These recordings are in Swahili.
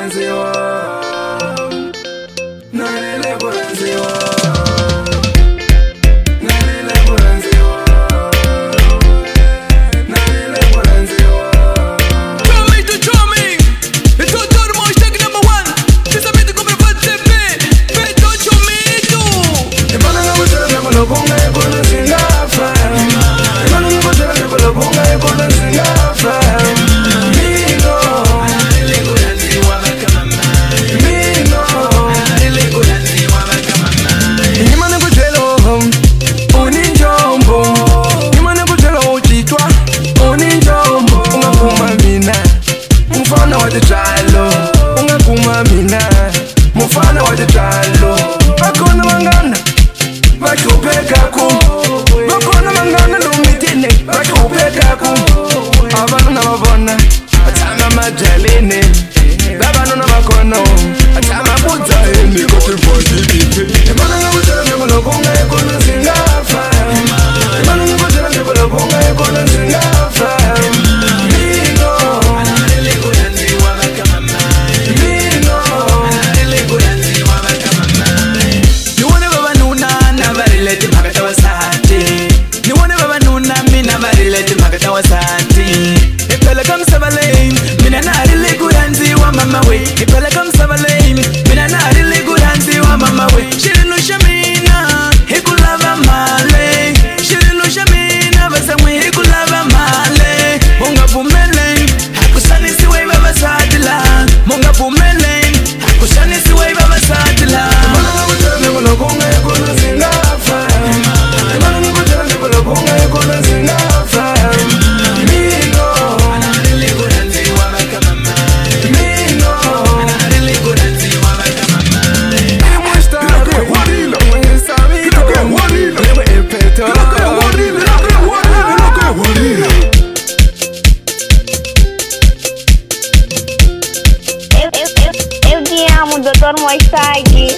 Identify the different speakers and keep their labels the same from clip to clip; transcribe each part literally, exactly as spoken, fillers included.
Speaker 1: kuranziwa, narile kuranziwa, narile kuranziwa, narile kuranziwa.
Speaker 2: Tommy to Tommy, it's all done more tag number one. Just a bit to come from the bed, bed to Tommy too.
Speaker 1: Ibana ngabutela ngabula bunga ibona singafa. Ibana ngabutela ngabula bunga ibona singafa. Mufana wa jalo, ungakuma mina. Mufana wa jalo, bakona mangana, bakupeka ku. Bakona mangana lumitine, bakupeka ku. Abana na babona, atama majalene. Babana na bakono, atama buza eni kote bodi bibi. Emana ngabutela ngabula bunga ekona singafa. Emana ngabutela ngabula bunga ekona singafa. Mama way, ipele kam sabalane, mina na really good auntie wa mama way. Shiri no shamina, hikulava male. Shiri no shamina, basamwe hikulava male. Monga bumele, hakusani siwe baba sadila. Monga bumele, hakusani siwe baba sadila. Mana ngabutela ngabula bunga ekona singafa. Mana ngabutela ngabula bunga ekona singafa.
Speaker 3: Eu te amo, doutor Moisagi.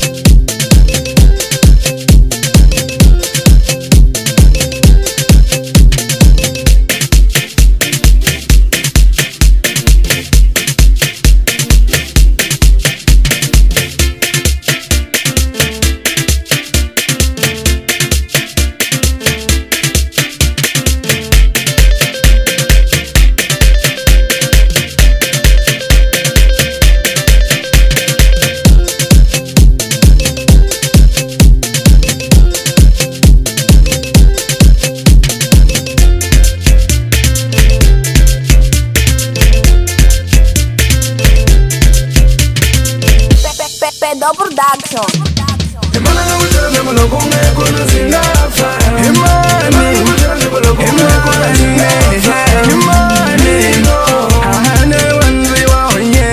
Speaker 3: Pedo Production.
Speaker 1: Emana ngabutela ngabula bunga ekona singafa. Emana ngabutela ngabula bunga ekona singafa. Emana ahane wanziwa onye.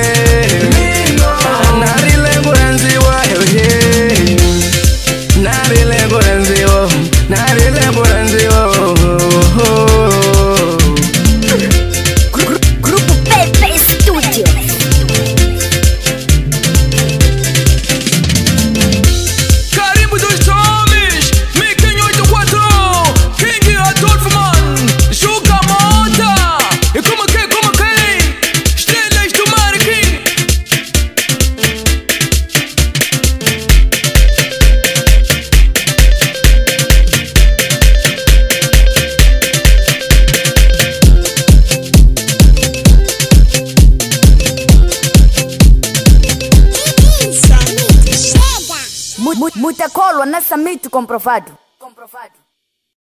Speaker 1: Narile kuranziwa he. Narile kuranziwa, narile kuranziwa.
Speaker 3: Grupo Pepe Studio. Muita cola na Samito comprovado.